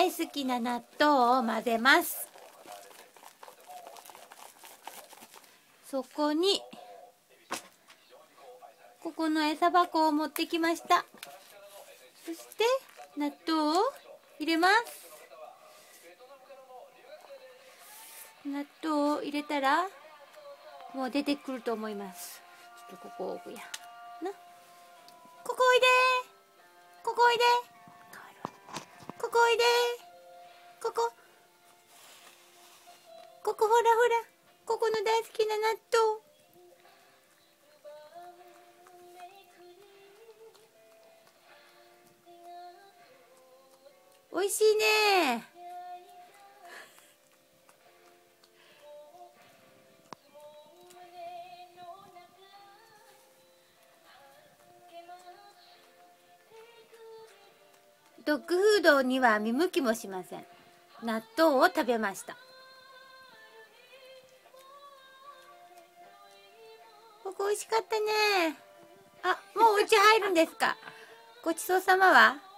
大好きな納豆を混ぜます。そこにここの餌箱を持ってきました。そして納豆を入れます。納豆を入れたらもう出てくると思います。ちょっとここ置くやな。ここおいで、ここおいで、ここおいで、ここほらほら、ここの大好きな納豆。おいしいね。ドッグフードには見向きもしません。納豆を食べました。ここ美味しかったね。あ、もうお家入るんですか。ごちそうさまは